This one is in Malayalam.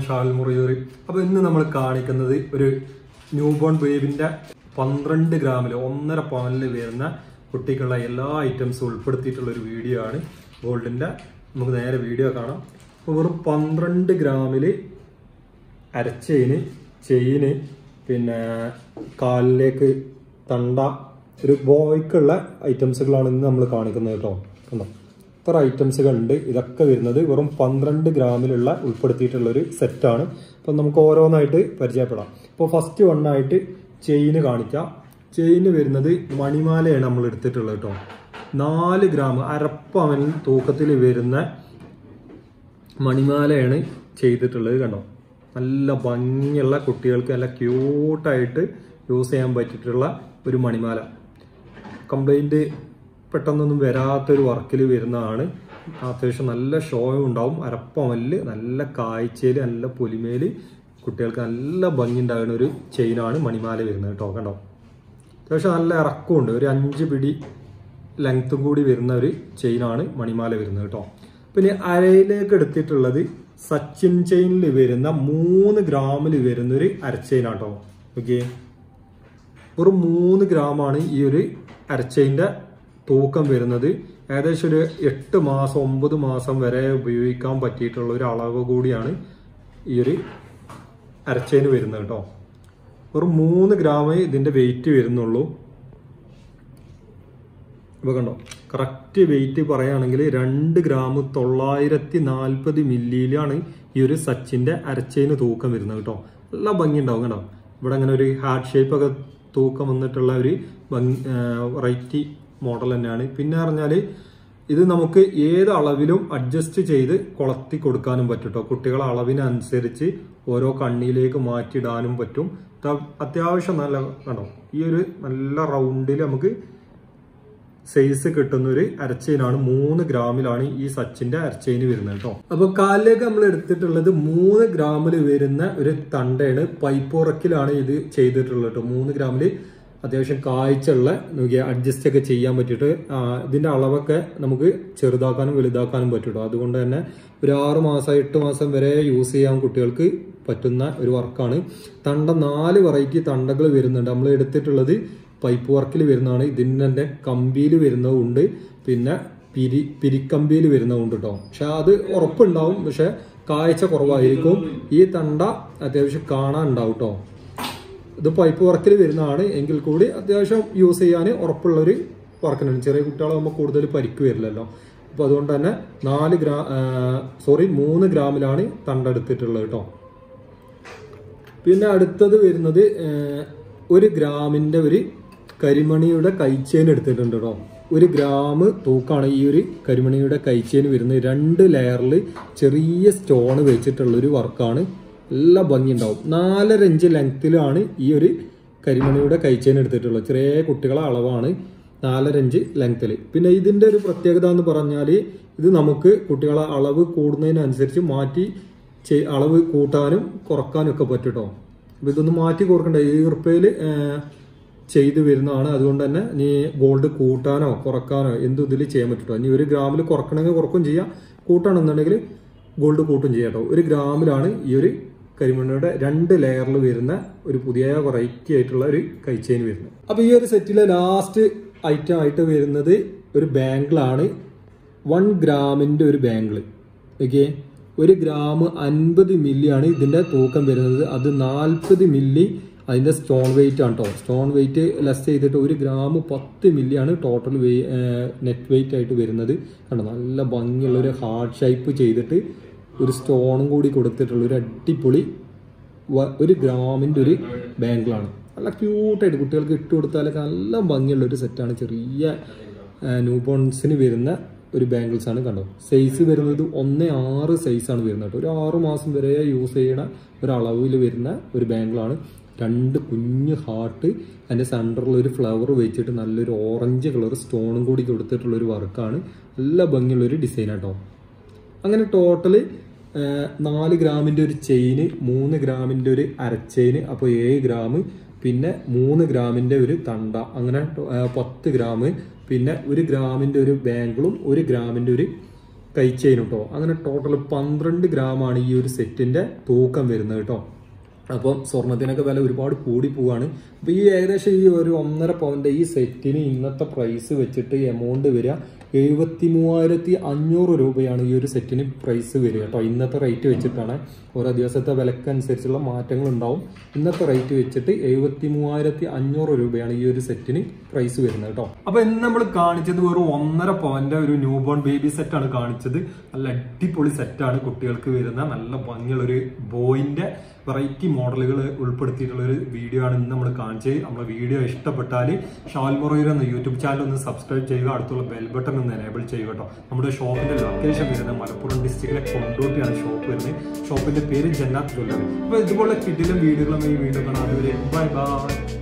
ഷാൽ മുറിയൂർ. അപ്പോൾ ഇന്ന് നമ്മൾ കാണിക്കുന്നത് ഒരു ന്യൂ ബോൺ ബേബിൻ്റെ 12 ഗ്രാമിൽ 1.5 പവനിൽ വരുന്ന കുട്ടിക്കുള്ള എല്ലാ ഐറ്റംസും ഉൾപ്പെടുത്തിയിട്ടുള്ള ഒരു വീഡിയോ ആണ് ഗോൾഡിൻ്റെ. നമുക്ക് നേരെ വീഡിയോ കാണാം. അപ്പോൾ വെറും 12 ഗ്രാമിൽ അരച്ചെയിന്, ചെയിന്, പിന്നെ കാലിലേക്ക് തണ്ട, ഒരു ബോയ്ക്കുള്ള ഐറ്റംസുകളാണ് ഇന്ന് നമ്മൾ കാണിക്കുന്നത് കേട്ടോ. കണ്ടോ, ഇത്ര ഐറ്റംസുകൾ ഉണ്ട്. ഇതൊക്കെ വരുന്നത് വെറും 12 ഗ്രാമിലുള്ള ഉൾപ്പെടുത്തിയിട്ടുള്ളൊരു സെറ്റാണ്. അപ്പം നമുക്ക് ഓരോന്നായിട്ട് പരിചയപ്പെടാം. ഇപ്പോൾ ഫസ്റ്റ് വണ്ണായിട്ട് ചെയിന് കാണിക്കാം. ചെയിന് വരുന്നത് മണിമാലയാണ് നമ്മൾ എടുത്തിട്ടുള്ളത് കേട്ടോ. 4 ഗ്രാം, അരപ്പവൻ തൂക്കത്തിൽ വരുന്ന മണിമാലയാണ് ചെയ്തിട്ടുള്ളത്. കണ്ടോ, നല്ല ഭംഗിയുള്ള കുട്ടികൾക്ക് നല്ല ക്യൂട്ടായിട്ട് യൂസ് ചെയ്യാൻ പറ്റിയിട്ടുള്ള ഒരു മണിമാല. കംപ്ലൈൻറ്റ് പെട്ടെന്നൊന്നും വരാത്തൊരു വർക്കിൽ വരുന്നതാണ്. അത്യാവശ്യം നല്ല ഷോയും ഉണ്ടാവും. അരപ്പവനിൽ നല്ല കാഴ്ചയിൽ നല്ല പൊലിമയിൽ കുട്ടികൾക്ക് നല്ല ഭംഗി ഉണ്ടാകുന്ന ഒരു ചെയിനാണ് മണിമാല വരുന്നത് കേട്ടോ. കണ്ടോ, അത്യാവശ്യം നല്ല ഇറക്കമുണ്ട്. ഒരു 5 പിടി ലെങ്ത്തും കൂടി വരുന്ന ഒരു ചെയിനാണ് മണിമാല വരുന്നത് കേട്ടോ. പിന്നെ അരയിലേക്ക് എടുത്തിട്ടുള്ളത് സച്ചിൻ ചെയിനിൽ വരുന്ന 3 ഗ്രാമിൽ വരുന്നൊരു അരച്ചെയിനാട്ടോ. ഓക്കെ, ഒരു 3 ഗ്രാമാണ് ഈ ഒരു അരച്ചെയിൻ്റെ തൂക്കം വരുന്നത്. ഏകദേശം ഒരു 8 മാസം 9 മാസം വരെ ഉപയോഗിക്കാൻ പറ്റിയിട്ടുള്ള ഒരു അളവ് കൂടിയാണ് ഈ ഒരു അരച്ചെയിന് വരുന്നത് കേട്ടോ. ഒരു 3 ഗ്രാമേ ഇതിൻ്റെ വെയിറ്റ് വരുന്നുള്ളൂ. ഇപ്പോൾ കണ്ടോ, കറക്റ്റ് വെയിറ്റ് പറയുകയാണെങ്കിൽ 2 ഗ്രാം 940 മില്ലിയിലാണ് ഈ ഒരു സച്ചിൻ്റെ അരച്ചെയിന് തൂക്കം വരുന്നത് കേട്ടോ. നല്ല ഭംഗി ഉണ്ടാവും. കണ്ടോ, ഇവിടെ അങ്ങനെ ഒരു ഹാർട്ട് ഷേപ്പൊക്കെ തൂക്കം വന്നിട്ടുള്ള ഒരു വെറൈറ്റി മോഡൽ തന്നെയാണ്. പിന്നെ പറഞ്ഞാൽ ഇത് നമുക്ക് ഏത് അളവിലും അഡ്ജസ്റ്റ് ചെയ്ത് കൊളത്തി കൊടുക്കാനും പറ്റും കേട്ടോ. കുട്ടികളെ അളവിനനുസരിച്ച് ഓരോ കണ്ണിയിലേക്ക് മാറ്റിയിടാനും പറ്റും. അത്യാവശ്യം നല്ല കണ്ടോ, ഈ ഒരു നല്ല റൗണ്ടിൽ നമുക്ക് സൈസ് കിട്ടുന്ന ഒരു അരച്ചെയിനാണ്. 3 ഗ്രാമിലാണ് ഈ സച്ചിന്റെ അരച്ചെയിന് വരുന്നത് കേട്ടോ. അപ്പൊ കാലിലേക്ക് നമ്മൾ എടുത്തിട്ടുള്ളത് 3 ഗ്രാമിൽ വരുന്ന ഒരു തണ്ടയാണ്. പൈപ്പുറക്കിലാണ് ഇത് ചെയ്തിട്ടുള്ളത് കേട്ടോ. 3 ഗ്രാമിൽ അത്യാവശ്യം കാഴ്ചയുള്ള നോക്കിയാൽ അഡ്ജസ്റ്റ് ഒക്കെ ചെയ്യാൻ പറ്റിയിട്ട് ഇതിന്റെ അളവൊക്കെ നമുക്ക് ചെറുതാക്കാനും വലുതാക്കാനും പറ്റും കേട്ടോ. അതുകൊണ്ട് തന്നെ ഒരു 6 മാസം 8 മാസം വരെ യൂസ് ചെയ്യാൻ കുട്ടികൾക്ക് പറ്റുന്ന ഒരു വർക്കാണ്. തണ്ട 4 വെറൈറ്റി തണ്ടകൾ വരുന്നുണ്ട്. നമ്മൾ എടുത്തിട്ടുള്ളത് പൈപ്പ് വർക്കിൽ വരുന്നതാണ്. ഇതിന് തന്നെ കമ്പിയിൽ വരുന്നതുണ്ട്, പിന്നെ പിരിക്കമ്പിയിൽ വരുന്നതുണ്ട് കേട്ടോ. പക്ഷെ അത് ഉറപ്പുണ്ടാവും, പക്ഷെ കാഴ്ച കുറവായിരിക്കും. ഈ തണ്ട അത്യാവശ്യം കാണാൻ ഉണ്ടാവും കേട്ടോ. ഇത് പൈപ്പ് വർക്കിൽ വരുന്നതാണ് എങ്കിൽ കൂടി അത്യാവശ്യം യൂസ് ചെയ്യാൻ ഉറപ്പുള്ളൊരു വർക്കിനാണ്. ചെറിയ കുട്ടികളാകുമ്പോൾ കൂടുതൽ പരിക്ക് വരില്ലല്ലോ. അപ്പോൾ അതുകൊണ്ട് തന്നെ 3 ഗ്രാമിലാണ് തണ്ട എടുത്തിട്ടുള്ളത് കേട്ടോ. പിന്നെ അടുത്തത് വരുന്നത് 1 ഗ്രാമിൻ്റെ ഒരു കരിമണിയുടെ കൈച്ചെയിൻ എടുത്തിട്ടുണ്ട് കേട്ടോ. 1 ഗ്രാം തൂക്കാണ് ഈ ഒരു കരിമണിയുടെ കൈച്ചെയിൻ വരുന്നത്. 2 ലെയറിൽ ചെറിയ സ്റ്റോൺ വെച്ചിട്ടുള്ളൊരു വർക്കാണ്. നല്ല ഭംഗി ഉണ്ടാവും. 4.5 ഇഞ്ച് ലെങ്ത്തിലാണ് ഈ ഒരു കരിമണിയുടെ കൈച്ചെയിൻ എടുത്തിട്ടുള്ളത്. ചെറിയ കുട്ടികളെ അളവാണ് 4.5 ഇഞ്ച് ലെങ്ത്തിൽ. പിന്നെ ഇതിൻ്റെ ഒരു പ്രത്യേകത എന്ന് പറഞ്ഞാൽ ഇത് നമുക്ക് കുട്ടികളെ അളവ് കൂടുന്നതിനനുസരിച്ച് മാറ്റി അളവ് കൂട്ടാനും കുറക്കാനും ഒക്കെ പറ്റും കേട്ടോ. അപ്പോൾ ഇതൊന്ന് മാറ്റി കൊടുക്കണ്ട, ഈർപ്പയിൽ ചെയ്ത് വരുന്നതാണ്. അതുകൊണ്ട് തന്നെ നീ ഗോൾഡ് കൂട്ടാനോ കുറക്കാനോ എന്തും ഇതിൽ ചെയ്യാൻ പറ്റും കേട്ടോ. ഇനി 1 ഗ്രാമിൽ കുറക്കണമെങ്കിൽ കുറക്കും ചെയ്യാം, കൂട്ടാണെന്നുണ്ടെങ്കിൽ ഗോൾഡ് കൂട്ടും ചെയ്യാം കേട്ടോ. 1 ഗ്രാമിലാണ് ഈ ഒരു കരിമണിയുടെ 2 ലെയറിൽ വരുന്ന ഒരു പുതിയ വെറൈറ്റി ആയിട്ടുള്ള ഒരു കൈച്ചെയിൻ വരുന്നത്. അപ്പോൾ ഈ ഒരു സെറ്റിലെ ലാസ്റ്റ് ഐറ്റം ആയിട്ട് വരുന്നത് ഒരു ബാങ്കിളാണ്. 1 ഗ്രാമിൻ്റെ ഒരു ബാങ്കിൾ. ഓക്കെ, 1 ഗ്രാം 50 മില്ലിയാണ് ഇതിൻ്റെ തൂക്കം വരുന്നത്. അത് 40 മില്ലി അതിൻ്റെ സ്റ്റോൺ വെയിറ്റ് ആണ് കേട്ടോ. സ്റ്റോൺ വെയിറ്റ് ലെസ് ചെയ്തിട്ട് 1 ഗ്രാം 10 മില്ലിയാണ് ടോട്ടൽ നെറ്റ് വെയിറ്റ് ആയിട്ട് വരുന്നത്. കണ്ടോ, നല്ല ഭംഗിയുള്ള ഒരു ഹാർട്ട് ഷേപ്പ് ചെയ്തിട്ട് ഒരു സ്റ്റോണും കൂടി കൊടുത്തിട്ടുള്ള ഒരു അടിപൊളി 1 ഗ്രാമിൻ്റെ ഒരു ബാങ്കിളാണ്. നല്ല ക്യൂട്ടായിട്ട് കുട്ടികൾക്ക് ഇട്ട് കൊടുത്താലൊക്കെ നല്ല ഭംഗിയുള്ള ഒരു സെറ്റാണ്. ചെറിയ ന്യൂ ബോൺസിന് വരുന്ന ഒരു ബാങ്കിൾസ് ആണ്. കണ്ടോ, സൈസ് വരുന്നത് 1.6 സൈസാണ് വരുന്നത് കേട്ടോ. ഒരു 6 മാസം വരെ യൂസ് ചെയ്യണ ഒരു അളവിൽ വരുന്ന ഒരു ബാങ്കിളാണ്. 2 കുഞ്ഞ് ഹാർട്ട്, അതിൻ്റെ സെൻറ്ററിൽ ഒരു ഫ്ലവർ വെച്ചിട്ട് നല്ലൊരു ഓറഞ്ച് കളർ സ്റ്റോണും കൂടി കൊടുത്തിട്ടുള്ളൊരു വർക്കാണ്. നല്ല ഭംഗിയുള്ളൊരു ഡിസൈൻ കേട്ടോ. അങ്ങനെ ടോട്ടല് 4 ഗ്രാമിൻ്റെ ഒരു ചെയിന്, 3 ഗ്രാമിൻ്റെ ഒരു അരച്ചെയിന്, അപ്പോൾ 7 ഗ്രാം, പിന്നെ 3 ഗ്രാമിൻ്റെ ഒരു തണ്ട, അങ്ങനെ 10 ഗ്രാം, പിന്നെ 1 ഗ്രാമിൻ്റെ ഒരു ബാങ്കിളും 1 ഗ്രാമിൻ്റെ ഒരു കൈ ചെയിൻ കേട്ടോ. അങ്ങനെ ടോട്ടൽ 12 ഗ്രാമാണ് ഈ ഒരു സെറ്റിന്റെ തൂക്കം വരുന്നത് കേട്ടോ. അപ്പം സ്വർണത്തിനൊക്കെ വില ഒരുപാട് കൂടി പോവാണ്. അപ്പോൾ ഈ ഏകദേശം ഈ ഒരു 1.5 പവന്റെ ഈ സെറ്റിന് ഇന്നത്തെ പ്രൈസ് വെച്ചിട്ട് എമൗണ്ട് വരിക 73,500 രൂപയാണ് ഈ ഒരു സെറ്റിന് പ്രൈസ് വരിക കേട്ടോ. ഇന്നത്തെ റേറ്റ് വെച്ചിട്ടാണ്. ഓരോ ദിവസത്തെ വിലക്കനുസരിച്ചുള്ള മാറ്റങ്ങൾ ഉണ്ടാവും. ഇന്നത്തെ റേറ്റ് വെച്ചിട്ട് 73,500 രൂപയാണ് ഈ ഒരു സെറ്റിന് പ്രൈസ് വരുന്നത് കേട്ടോ. അപ്പൊ ഇന്ന് നമ്മൾ കാണിച്ചത് ഒരു 1.5 പവന്റെ ഒരു ന്യൂ ബോൺ ബേബി സെറ്റാണ് കാണിച്ചത്. നല്ല അടിപൊളി സെറ്റാണ്, കുട്ടികൾക്ക് വരുന്ന നല്ല ഭംഗിയുള്ള ഒരു ബോയിന്റെ വെറൈറ്റി മോഡലുകൾ ഉൾപ്പെടുത്തിയിട്ടുള്ള ഒരു വീഡിയോ ആണ് ഇന്ന് നമ്മൾ കാണിച്ചത്. നമ്മളെ വീഡിയോ ഇഷ്ടപ്പെട്ടാൽ ഷാൽ മൊറൈറ എന്ന യൂട്യൂബ് ചാനൽ ഒന്ന് സബ്സ്ക്രൈബ് ചെയ്യുക, അടുത്തുള്ള ബെൽ ബട്ടൺ ഒന്ന് എനേബിൾ ചെയ്യുക കേട്ടോ. നമ്മുടെ ഷോപ്പിന്റെ ലൊക്കേഷൻ വരുന്നത് മലപ്പുറം ഡിസ്ട്രിക്റ്റിലെ കൊണ്ടോട്ടിയാണ് ഷോപ്പ് വരുന്നത്. ഷോപ്പിന്റെ പേര് ജന്നാത്ത് ജ്വല്ലറി. അപ്പോൾ ഇതുപോലെ കിടിലൻ വീഡിയോകളും ഈ വീഡിയോ കാണാം. അതുവരെ ബൈ ബൈ.